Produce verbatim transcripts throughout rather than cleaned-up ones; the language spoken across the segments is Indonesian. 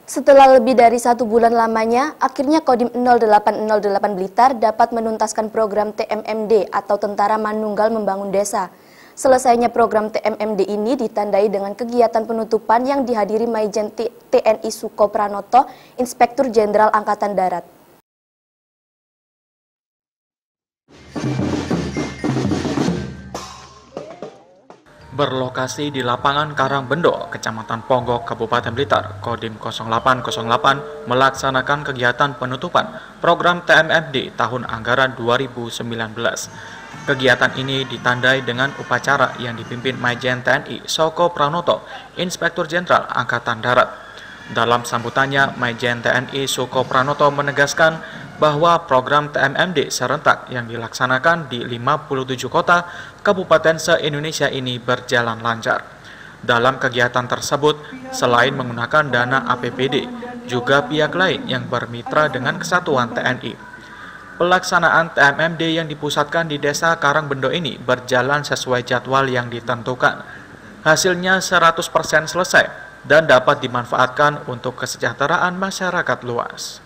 Setelah lebih dari satu bulan lamanya, akhirnya Kodim nol delapan nol delapan Blitar dapat menuntaskan program T M M D atau Tentara Manunggal Membangun Desa. Selesainya program T M M D ini ditandai dengan kegiatan penutupan yang dihadiri Maijen T N I Suko Pranoto, Inspektur Jenderal Angkatan Darat. Berlokasi di lapangan Karangbendo, Kecamatan Ponggok, Kabupaten Blitar, Kodim nol delapan nol delapan melaksanakan kegiatan penutupan program T M M D tahun anggaran dua ribu sembilan belas. Kegiatan ini ditandai dengan upacara yang dipimpin Maijen T N I Suko Pranoto, Inspektur Jenderal Angkatan Darat. Dalam sambutannya, Maijen T N I Suko Pranoto menegaskan bahwa program T M M D serentak yang dilaksanakan di lima puluh tujuh kota kabupaten se-Indonesia ini berjalan lancar. Dalam kegiatan tersebut, selain menggunakan dana A P B D, juga pihak lain yang bermitra dengan Kesatuan T N I. Pelaksanaan T M M D yang dipusatkan di Desa Karangbendo ini berjalan sesuai jadwal yang ditentukan. Hasilnya seratus persen selesai dan dapat dimanfaatkan untuk kesejahteraan masyarakat luas.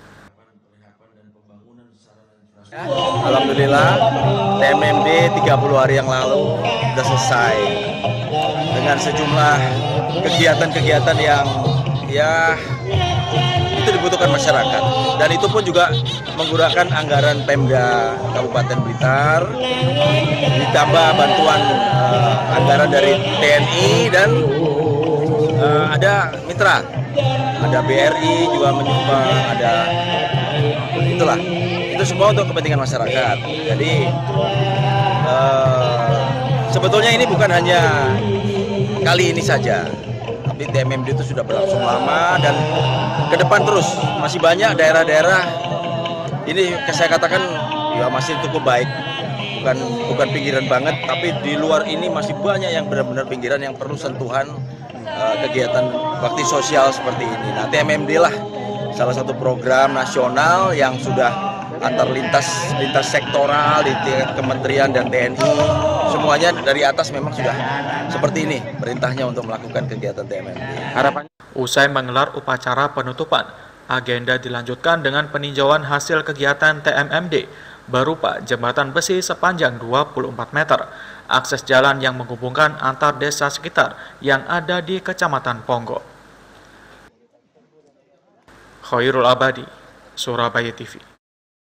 Alhamdulillah, T M M D tiga puluh hari yang lalu sudah selesai dengan sejumlah kegiatan-kegiatan yang ya itu dibutuhkan masyarakat, dan itu pun juga menggunakan anggaran Pemda Kabupaten Blitar ditambah bantuan uh, anggaran dari T N I dan uh, ada mitra, ada B R I juga menyumbang, ada itulah. Itu semua untuk kepentingan masyarakat. Jadi uh, sebetulnya ini bukan hanya kali ini saja, tapi T M M D itu sudah berlangsung lama dan ke depan terus masih banyak daerah-daerah ini saya katakan ya masih cukup baik, bukan bukan pinggiran banget, tapi di luar ini masih banyak yang benar-benar pinggiran yang perlu sentuhan uh, kegiatan bakti sosial seperti ini. Nah, T M M D lah salah satu program nasional yang sudah antar lintas lintas sektoral di tingkat kementerian dan T N I, semuanya dari atas memang sudah seperti ini perintahnya untuk melakukan kegiatan T M M D. Harapannya, usai menggelar upacara penutupan, agenda dilanjutkan dengan peninjauan hasil kegiatan T M M D berupa jembatan besi sepanjang dua puluh empat meter, akses jalan yang menghubungkan antar desa sekitar yang ada di Kecamatan Ponggok. Khairul Abadi, Surabaya T V.